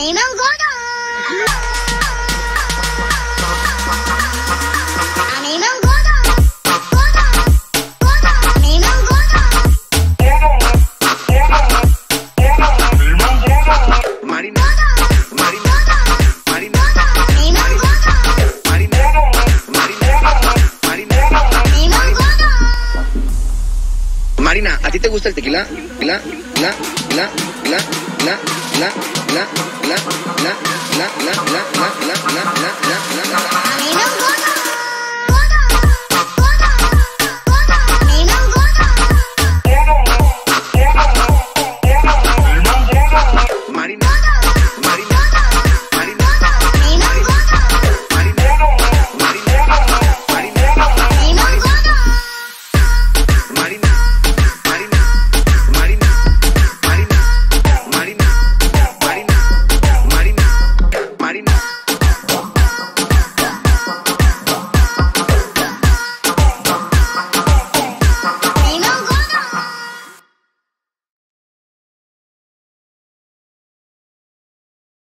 mí me engorda. A mí me engorda. A mí me engorda. Marina, Marina, Marina, A mí me engorda. Marina, Marina, Marina. Marina, ¿a ti te gusta el tequila? A mí me engorda.